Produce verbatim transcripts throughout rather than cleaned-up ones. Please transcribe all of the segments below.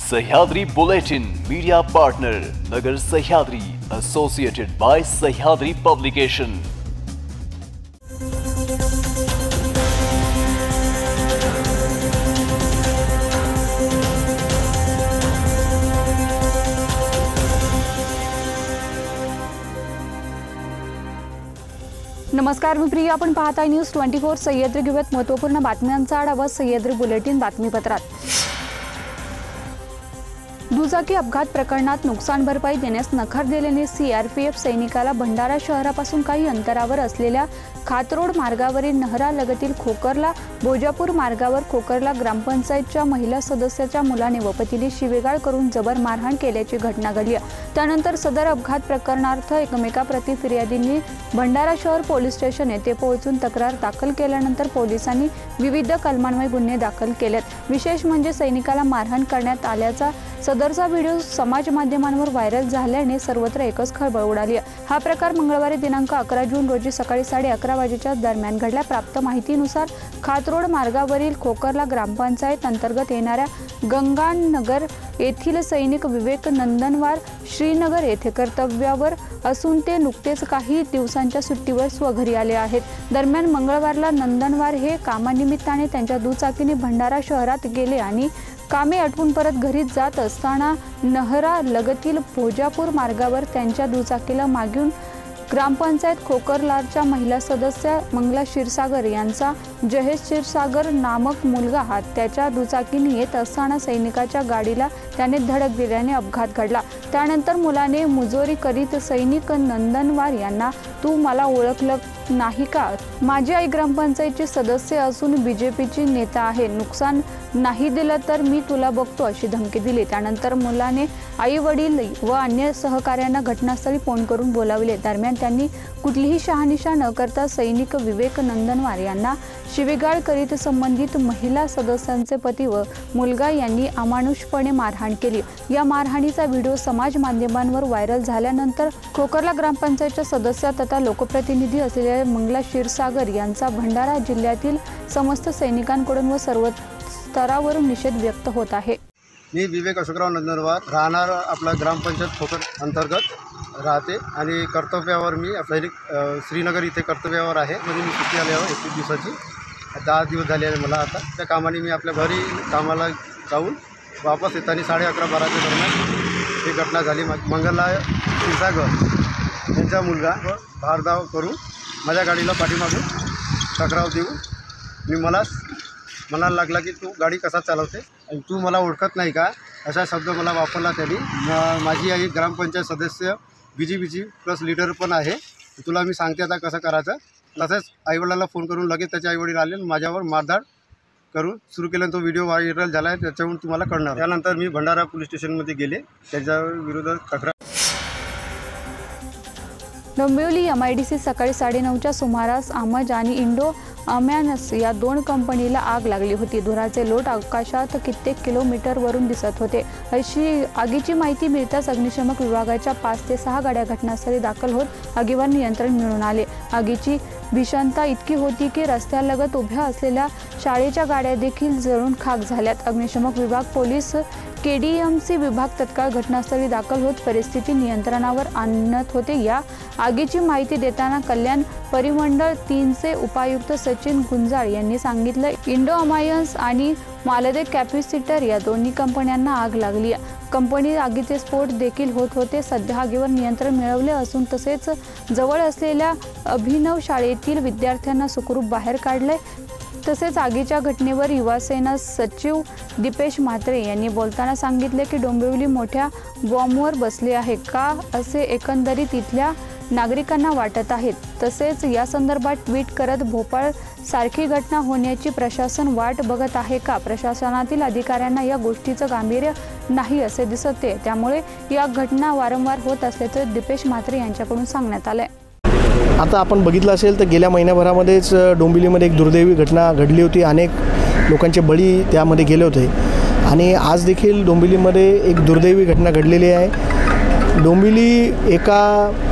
Sahyadri bulletin media partner Nagar Sahyadri associated by Sahyadri publication. नमस्कार, मी प्रिया, आपण पाहताय न्यूज ट्वेंटी फोर सह्याद्री घेऊयात महत्त्वपूर्ण बातम्यांचा आढावा सह्याद्री बुलेटिन बातमीपत्रात। दुचाकी अपघात प्रकरणात नुकसान भरपाई देण्यास नकार दिल्याने सीआरपीएफ सैनिकाला भंडारा शहरापासून काही अंतरावर असलेल्या खातरोड मार्गावरील नहरालगतील खोकरला भोजापूर मार्गावर खोकरला ग्रामपंचायतच्या महिला सदस्याच्या मुलाने व पतीने शिवेगाळ करून जबर मारहाण केल्याची घटना घडली। त्यानंतर सदर अपघात प्रकरणार्थ एकमेकाप्रती फिर्यादींनी भंडारा शहर पोलीस स्टेशन येथे पोहोचून तक्रार दाखल केल्यानंतर पोलिसांनी विविध कलमान्वये गुन्हे दाखल केलेत। विशेष म्हणजे सैनिकाला मारहाण करण्यात आल्याचा सदरचा व्हिडिओ समाज माध्यमांवर व्हायरल झाल्याने सर्वत्र एकच खळबळ उडाली। हा प्रकार मंगळवारी दिनांक अकरा जून रोजी सकाळी साडे अकरा वाजेच्या दरम्यान घडला। प्राप्त माहितीनुसार खातरोड मार्गावरील खोकरला ग्रामपंचायत अंतर्गत येणाऱ्या गंगानगर येथील सैनिक विवेक नंदनवार श्रीनगर येथे कर्तव्यावर असून ते नुकतेच काही दिवसांच्या सुट्टीवर स्वघरी आले आहेत। दरम्यान मंगळवारला नंदनवार हे कामानिमित्ताने त्यांच्या दुचाकीने भंडारा शहरात गेले आणि कामे आटपून परत घरी जात असताना नहरा लगतील भोजापूर मार्गावर त्यांच्या दुचाकीला मागून ग्रामपंचायत खोकरलाच्या महिला सदस्य मंगला क्षीरसागर यांचा जहेश क्षीरसागर नामक मुलगा हा त्याच्या दुचाकीने येत असताना सैनिकाच्या गाडीला त्याने धडक दिल्याने अपघात घडला। त्यानंतर मुलाने मुजोरी करीत सैनिक नंदनवार यांना तू मला ओळखलं नाही का? माझी आई ग्रामपंचायतची सदस्य असून बीजेपीची नेता आहे, नुकसान नाही दिलं तर मी तुला बघतो अशी धमकी दिली। त्यानंतर मुलाने आई वडील व अन्य सहकार्यांना घटनास्थळी फोन करून बोलावले। दरम्यान त्यांनी कुठलीही शहानिशा न करता सैनिक विवेक नंदनवार यांना शिवीगाळ करीत संबंधित महिला सदस्यांचे पती व मुलगा यांनी अमानुषपणे मारहाण केली। या मारहाणीचा व्हिडिओ समाज माध्यमांवर व्हायरल झाल्यानंतर खोकरला ग्रामपंचायतच्या सदस्य तथा लोकप्रतिनिधी असलेल्या मंगला क्षीरसागर यांचा भंडारा जिल्ह्यातील समस्त सैनिकांकडून व सर्व स्तरावरून निषेध व्यक्त होत आहे। मी विवेक अशोकराव नंदनवार, राहणार आपला ग्रामपंचायत खोकर अंतर्गत राहते आणि कर्तव्यावर मी सैनिक श्रीनगर इथे कर्तव्यावर आहे। म्हणजे मी सुट्टी आल्यावर एकवीस दिवसाची दहा दिवस झाले आहे मला आता। त्या कामाने मी आपल्या घरी कामाला जाऊन वापस येताना साडे अकरा बाराच्या दरम्यान ही घटना झाली। मंगला क्षीरसागर यांचा मुलगा भारधाव करून माझ्या गाडीला पाठीमागून टकराव देऊन मी मला म्हणायला लागला की तू गाडी कसा चालवते आणि तू मला ओळखत नाही का, असा शब्द मला वापरला त्यांनी। माझी आई ग्रामपंचायत सदस्य बी जे पीची प्लस लीडर पण आहे, तुला मी सांगते आता कसं करायचं। तसंच आईवडिलांना फोन करून लगेच त्याचे आईवडील आले आणि माझ्यावर मारधाड करून सुरू केल्यानं तो व्हिडिओ व्हायरल झाला आहे, त्याच्यावरून तुम्हाला कळणार। त्यानंतर मी भंडारा पोलीस स्टेशनमध्ये गेले, त्याच्या विरोधात तक्रार। Dombivli M I D C सकाळी साडेनऊच्या सुमारास आमज आणि इंडो अमॅनस या दोन कंपनीला आग लागली होती। धुराचे लोट आकाशात कित्येक किलोमीटरवरून दिसत होते। अशी आगीची माहिती मिळताच अग्निशमक विभागाच्या पाच ते सहा गाड्या घटनास्थळी दाखल होत आगीवर नियंत्रण मिळवून आले। आगीची भीषणता इतकी होती की रस्त्यालगत उभ्या असलेल्या शाळेच्या गाड्या देखील जळून खाक झाल्यात। अग्निशमक विभाग, police, K D M C विभाग तत्काळ घटनास्थळी दाखल होत परिस्थिती नियंत्रणावर आणत होते। या आगीची माहिती देताना कल्याण परिमंडळ तीनचे उपायुक्त सचिन गुंजाळ यांनी सांगितलं, इंडो अमायन्स आणि मालदे कॅपॅसिटर या दोन्ही कंपन्यांना आग लागली। कंपनी आगीचे स्फोट देखील होत होते। सध्या आगीवर नियंत्रण मिळवले असून तसेच जवळ असलेल्या अभिनव शाळेतील विद्यार्थ्यांना सुखरूप बाहेर काढले। तसेच आगीच्या घटनेवर युवासेना सचिव दीपेश म्हात्रे यांनी बोलताना सांगितले की डोंबिवली मोठ्या बॉम्बवर बसले आहे का असे एकंदरीत इथल्या नागरिकांना वाटत आहे। तसेच या संदर्भात ट्विट करत भोपाळ सारखी घटना होण्याची प्रशासन वाट बघत आहे का? प्रशासनातील अधिकाऱ्यांना या गोष्टीचं गांभीर्य नाही असे दिसते, त्यामुळे या घटना वारंवार होत असल्याचं दीपेश म्हात्रे यांच्याकडून सांगण्यात आले। आता आपण बघितलं असेल तर गेल्या महिन्याभरामध्येच डोंबिवलीमध्ये एक दुर्दैवी घटना घडली होती। अनेक लोकांचे बळी त्यामध्ये गेले होते आणि आज देखील डोंबिवलीमध्ये एक दुर्दैवी घटना घडलेली आहे। डोंबिवली एका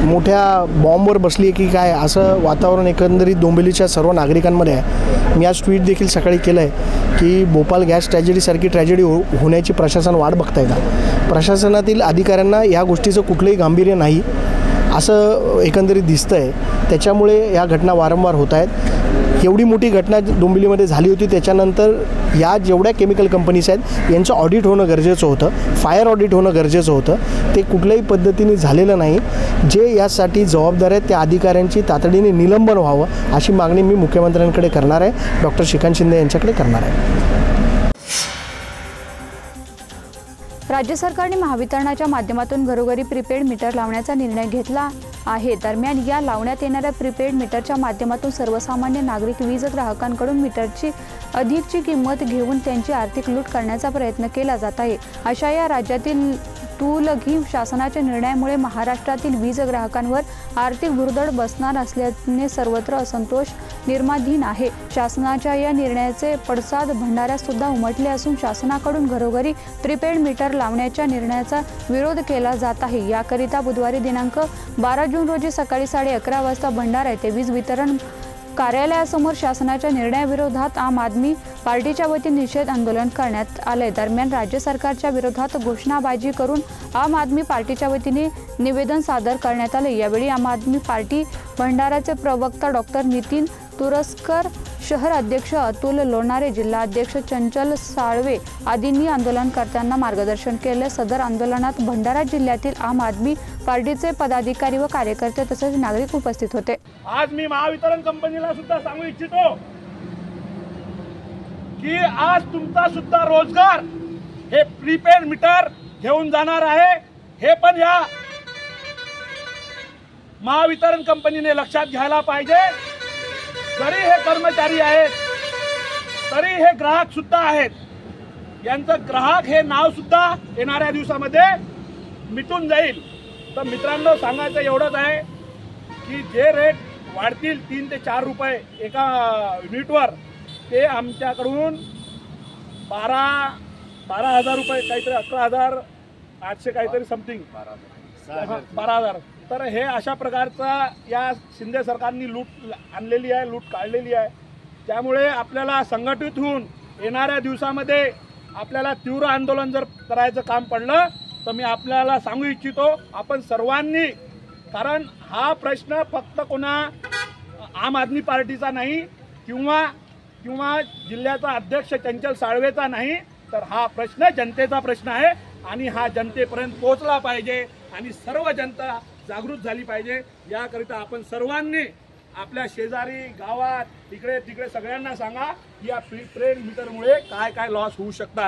मोठ्या बॉम्बवर बसली आहे की काय असं वातावरण एकंदरीत डोंबिवलीच्या सर्व नागरिकांमध्ये आहे। मी आज ट्विट देखील सकाळी केलं आहे की भोपाळ गॅस ट्रॅजेडीसारखी ट्रॅजेडी हो होण्याची प्रशासन वाट बघताय का? प्रशासनातील अधिकाऱ्यांना या गोष्टीचं कुठलंही गांभीर्य नाही असं एकंदरीत दिसतं आहे। त्याच्यामुळे या घटना वारंवार होत आहेत। एवढी मोठी घटना डोंबिवलीमध्ये झाली होती, त्याच्यानंतर या जेवढ्या केमिकल कंपनीज आहेत यांचं ऑडिट होणं गरजेचं होतं, फायर ऑडिट होणं गरजेचं होतं। ते कुठल्याही पद्धतीने झालेलं नाही। जे यासाठी जबाबदार आहेत त्या अधिकाऱ्यांची तातडीने निलंबन व्हावं अशी मागणी मी मुख्यमंत्र्यांकडे करणार आहे, डॉक्टर श्रीकांत शिंदे यांच्याकडे करणार आहे। राज्य सरकारने महावितरणाच्या माध्यमातून घरोघरी प्रीपेड मीटर लावण्याचा निर्णय घेतला आहे। दरम्यान या लावण्यात येणाऱ्या प्रीपेड मीटरच्या माध्यमातून सर्वसामान्य नागरिक वीज ग्राहकांकडून मीटरची अधिकची किंमत घेऊन त्यांची आर्थिक लूट करण्याचा प्रयत्न केला जात आहे। अशा या राज्यातील टूलघी शासनाच्या निर्णयामुळे महाराष्ट्रातील वीज ग्राहकांवर आर्थिक भुर्दळ बसणार असल्याने सर्वत्र असंतोष निर्माणधीन आहे। शासनाच्या या निर्णयाचे पडसाद भंडाऱ्यात सुद्धा उमटले असून शासनाकडून घरोघरी प्रीपेड मीटर लावण्याच्या निर्णयाचा विरोध केला जात आहे। याकरिता बुधवारी दिनांक बारा जून रोजी सकाळी साडे अकरा वाजता भंडारा येथे वीज वितरण कार्यालयासमोर शासनाच्या निर्णयाविरोधात आम आदमी पार्टीच्या वतीने निषेध आंदोलन करण्यात आले। दरम्यान राज्य सरकारच्या विरोधात घोषणाबाजी करून आम आदमी पार्टीच्या वतीने निवेदन सादर करण्यात आले। यावेळी आम आदमी पार्टी भंडाराचे प्रवक्ता डॉक्टर नितीन तुरस्कर, शहर अध्यक्ष अतुल लोणारे, जिल्हा अध्यक्ष चंचल साळवे आदींनी आंदोलनकर्त्यांना मार्गदर्शन केले। सदर आंदोलनात भंडारा जिल्ह्यातील आम आदमी पार्टीचे पदाधिकारी व कार्यकर्ते तसेच नागरिक उपस्थित होते। आज मी महावितरण कंपनीला सुद्धा सांगू इच्छितो की आज तुमचा सुद्धा रोजगार हे प्रीपेड मीटर घेऊन जाणार आहे, हे पण या महावितरण कंपनीने लक्षात घ्यायला पाहिजे। जरी हे कर्मचारी आहेत तरी हे ग्राहक सुद्धा आहेत, यांचं ग्राहक हे नाव सुद्धा येणाऱ्या दिवसामध्ये मिटून जाईल। तर मित्रांनो, सांगायचं एवढंच आहे की जे रेट वाढतील तीन ते चार रुपये एका युनिटवर, ते आमच्याकडून बारा बारा हजार रुपये काहीतरी अकरा हजार आठशे काहीतरी समथिंग बारा हजार तर हे अशा प्रकारचा या शिंदे सरकारने लूट आणलेली आहे, लूट काढलेली आहे। त्यामुळे आपल्याला संघटित होऊन येणाऱ्या दिवसामध्ये आपल्याला तीव्र आंदोलन जर करायचं काम पडलं तर मी आपल्याला सांगू इच्छितो, आपण सर्वांनी, कारण हा प्रश्न फक्त कोणा आम आदमी पार्टीचा नाही किंवा किंवा जिल्ह्याचा अध्यक्ष चंचल साळवेचा नाही, तर हा प्रश्न जनतेचा प्रश्न आहे आणि हा जनतेपर्यंत पोहोचला पाहिजे आणि सर्व जनता जागृत झाली पाहिजे। याकरिता आपण सर्वांनी आपल्या शेजारी गावात तिकडे तिकडे सगळ्यांना सांगा या प्रीपेड मीटरमुळे काय काय लॉस होऊ शकतात।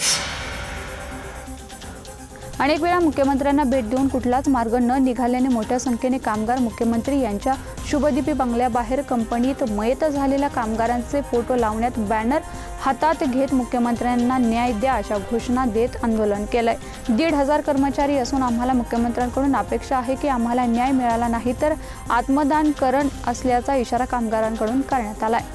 अनेक वेळा मुख्यमंत्र्यांना भेट देऊन कुठलाच मार्ग न निघाल्याने मोठ्या संख्येने कामगार मुख्यमंत्री यांच्या शुभदीपी बंगल्याबाहेर कंपनीत मयत झालेल्या कामगारांचे फोटो लावण्यात बॅनर हातात घेत मुख्यमंत्र्यांना न्याय द्या अशा घोषणा देत आंदोलन केलंय। दीड हजार कर्मचारी असून आम्हाला मुख्यमंत्र्यांकडून अपेक्षा आहे की आम्हाला न्याय मिळाला नाही तर आत्मदान करण असल्याचा इशारा कामगारांकडून करण्यात आलाय।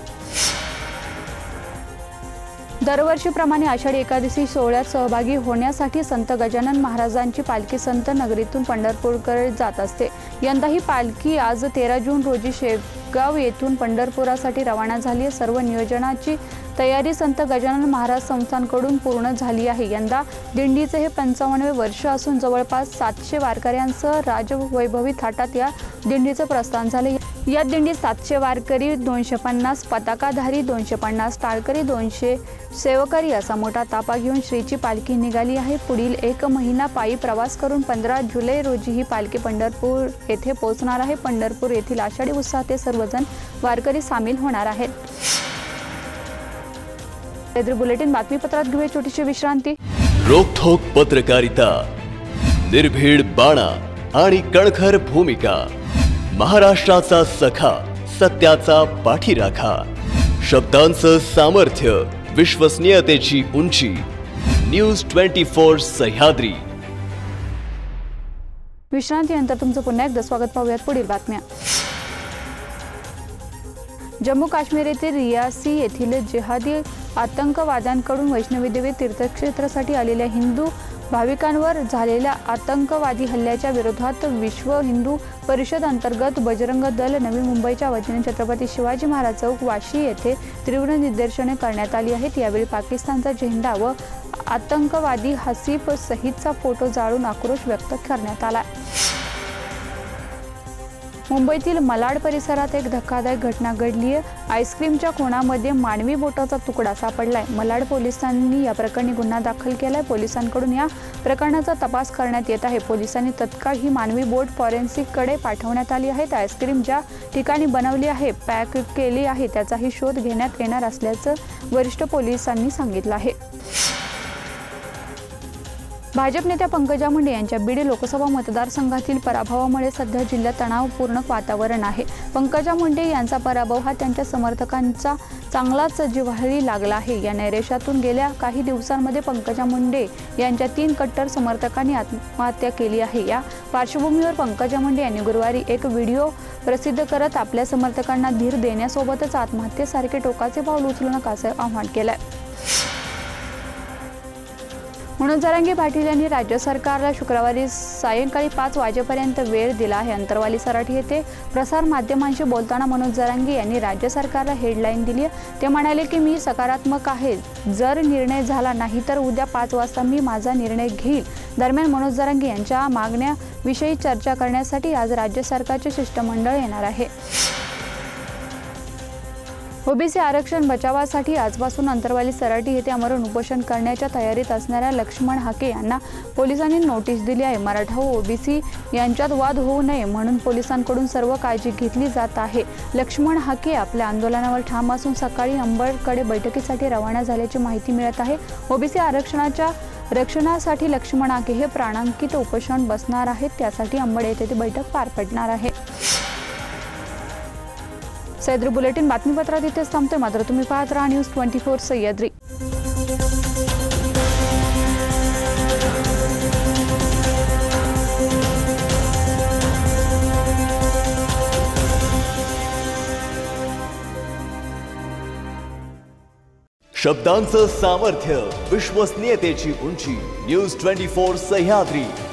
दरवर्षीप्रमाणे आषाढी एकादशी सोहळ्यात सहभागी होण्यासाठी संत गजानन महाराजांची पालखी संत नगरीतून पंढरपूरकडे जात असते। यंदा ही पालखी आज तेरा जून रोजी शेगाव येथून पंढरपुरासाठी रवाना झाली आहे। सर्व नियोजनाची तयारी संत गजानन महाराज संस्थानकडून पूर्ण झाली आहे। यंदा दिंडीचे हे पंचावन्नवे वर्ष असून जवळपास सातशे वारकऱ्यांसह राजवैभवी थाटात या दिंडीचे प्रस्थान झाले। या दिंडीत सातशे वारकरी, दोनशे पन्नास पताकाधारी, दोनशे पन्नास टाळकरी, दोनशे सेवकरी असा मोठा ताफा घेऊन श्रीची पालखी निघाली आहे। पुढील एक महिना पायी प्रवास करून पंधरा जुलै रोजी ही पालखी पंढरपूर येथे पोहोचणार आहे। पंढरपूर येथील आषाढी उत्सवात ते सर्वजण वारकरी सामील होणार आहेत। बुलेटिन बातमीपत्रात घेऊया छोटीशी विश्रांती। रोखोक पत्रकारिता, निर्भीड बाणा आणि कणखर भूमिका, महाराष्ट्राचा सखा, सत्याचा पाठीराखा, शब्दांचं सामर्थ्य, विश्वसनीयतेची उंची, न्यूज ट्वेंटी फोर सह्याद्री। विश्रांतीनंतर तुमचं पुन्हा एकदा स्वागत। पाहूयात पुढील बातम्या। जम्मू काश्मीर येथील रियासी येथील जिहादी आतंकवाद्यांकडून वैष्णवी देवी तीर्थक्षेत्रासाठी आलेल्या हिंदू भाविकांवर झालेल्या आतंकवादी हल्ल्याच्या विरोधात विश्व हिंदू परिषद अंतर्गत बजरंग दल नवी मुंबईच्या वतीने छत्रपती शिवाजी महाराज चौक वाशी येथे तीव्र निदर्शने करण्यात आली आहेत। यावेळी पाकिस्तानचा झेंडा व आतंकवादी हसीफ सहितचा फोटो जाळून आक्रोश व्यक्त करण्यात आला। मुंबईतील मालाड परिसरात एक धक्कादायक घटना घडली आहे। आईस्क्रीमच्या कोणामध्ये मानवी बोटाचा तुकडा सापडलाय। मालाड पोलिसांनी या प्रकरणी गुन्हा दाखल केलाय। पोलिसांकडून या प्रकरणाचा तपास करण्यात येत आहे। पोलिसांनी तत्काळ ही मानवी बोट फॉरेन्सिककडे पाठवण्यात आली आहे। आईस्क्रीम ज्या ठिकाणी बनवली आहे, पॅक केली आहे, त्याचाही शोध घेण्यात येणार असल्याचं वरिष्ठ पोलिसांनी सांगितलं आहे। भाजप नेत्या पंकजा मुंडे यांच्या बीड लोकसभा मतदारसंघातील पराभवामुळे सध्या जिल्ह्यात तणावपूर्ण वातावरण आहे। पंकजा मुंडे यांचा पराभव हा त्यांच्या समर्थकांचा चांगलाच जिव्हाळी लागला आहे। या नैराश्यातून गेल्या काही दिवसांमध्ये पंकजा मुंडे यांच्या तीन कट्टर समर्थकांनी आत्महत्या केली आहे। या पार्श्वभूमीवर पंकजा मुंडे यांनी गुरुवारी एक व्हिडिओ प्रसिद्ध करत आपल्या समर्थकांना धीर देण्यासोबतच आत्महत्येसारखे टोकाचे पाऊल उचलू नका असे आवाहन केले। मनोज जरांगे पाटील यांनी राज्य सरकारला शुक्रवारी सायंकाळी पाच वाजेपर्यंत वेळ दिला आहे। अंतरवाली सराठी येथे प्रसार माध्यमांशी बोलताना मनोज जरांगे यांनी राज्य सरकारला हेडलाईन दिली आहे। ते म्हणाले की मी सकारात्मक आहे, जर निर्णय झाला नाही तर उद्या पाच वाजता मी माझा निर्णय घेईल। दरम्यान मनोज जरांगे यांच्या मागण्याविषयी चर्चा करण्यासाठी आज राज्य सरकारचे शिष्टमंडळ येणार आहे। ओबीसी आरक्षण बचावासाठी आजपासून अंतरवाली सराटी येथे आमरण उपोषण करण्याच्या तयारीत असणाऱ्या लक्ष्मण हाके यांना पोलिसांनी नोटीस दिली आहे। मराठा व ओबीसी यांच्यात वाद होऊ नये म्हणून पोलिसांकडून सर्व काळजी घेतली जात आहे। लक्ष्मण हाके आपल्या आंदोलनावर ठाम असून सकाळी अंबडकडे बैठकीसाठी रवाना झाल्याची माहिती मिळत आहे। ओबीसी आरक्षणाच्या रक्षणासाठी लक्ष्मण हाके हे प्राणांकित उपोषण बसणार आहेत। त्यासाठी अंबड येथे ती बैठक पार पडणार आहे। सह्याद्री बुलेटिन बातमीपत्रात इथेच थांबते, मात्र तुम्ही पाहत राहा न्यूज ट्वेंटी फोर सह्याद्री। शब्दांचं सामर्थ्य, विश्वसनीयतेची उंची, न्यूज ट्वेंटी फोर सह्याद्री।